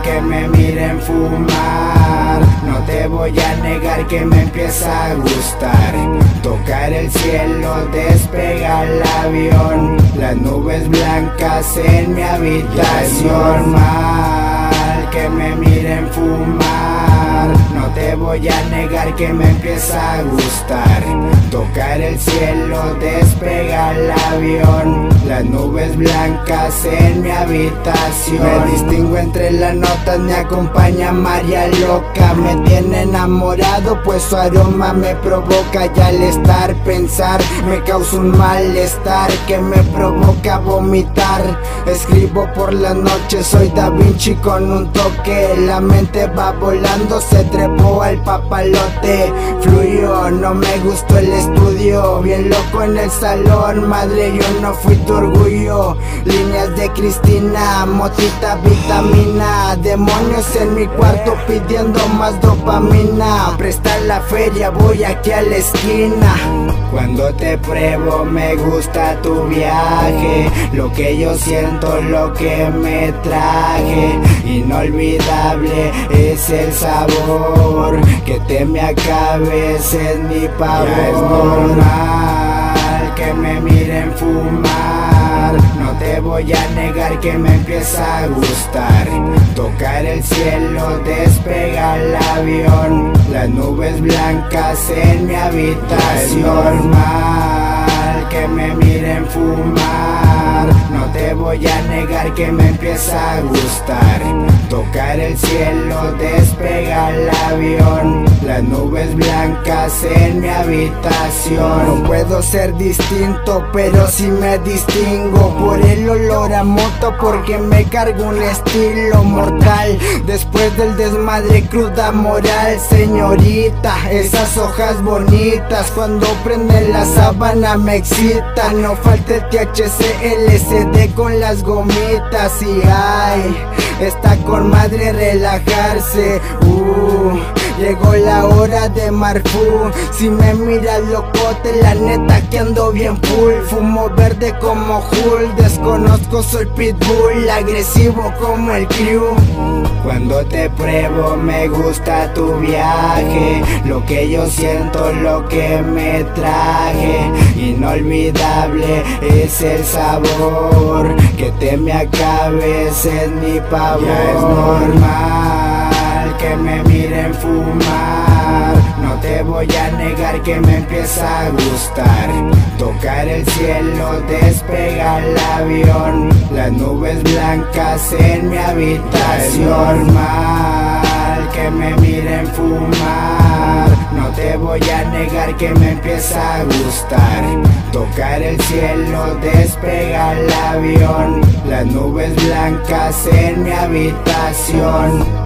que me miren fumar. No te voy a negar que me empieza a gustar tocar el cielo, despegar el avión, las nubes blancas en mi habitación. Normal que me miren fumar. No te voy a negar que me empieza a gustar tocar el cielo, despegar el avión, las nubes blancas en mi habitación. Me distingo entre las notas, me acompaña María Loca. Me tiene enamorado pues su aroma me provoca, y al estar pensar me causa un malestar que me provoca vomitar. Escribo por la noche, soy Da Vinci con un toque. La mente va volando, se trepó al papalote. Fluyó, no me gustó el estudio, bien loco en el salón. Madre, yo no fui tu orgullo. Líneas de Cristina, motita, vitamina. Demonios en mi cuarto pidiendo más dopamina. Presta la feria, voy aquí a la esquina. Cuando te pruebo me gusta tu viaje, lo que yo siento, lo que me traje. Inolvidable es el sabor, que te me acabes en mi pavor. Ya es normal que me miren fumar. No te voy a negar que me empieza a gustar tocar el cielo, despegar el avión, las nubes blancas en mi habitación. Normal que me miren fumar. No te voy a negar que me empieza a gustar tocar el cielo, despegar el avión, las nubes blancas en mi habitación. No puedo ser distinto, pero sí me distingo por el olor a moto, porque me cargo un estilo mortal. Después del desmadre, cruda moral, señorita. Esas hojas bonitas cuando prende la sábana me excitan. No falta el THC, LSD con las gomitas. Y ay, está con madre relajarse. Llegó la hora de Marfú. Si me miras locote, la neta que ando bien full. Fumo verde como Hulk, desconozco, soy Pitbull, agresivo como el crew. Cuando te pruebo me gusta tu viaje, lo que yo siento, lo que me traje. Inolvidable es el sabor, que te me acabes en mi pavor. Ya es normal que me miren fumar. No te voy a negar que me empieza a gustar tocar el cielo, despegar el avión, las nubes blancas en mi habitación. Normal que me miren fumar. No te voy a negar que me empieza a gustar tocar el cielo, despegar el avión, las nubes blancas en mi habitación.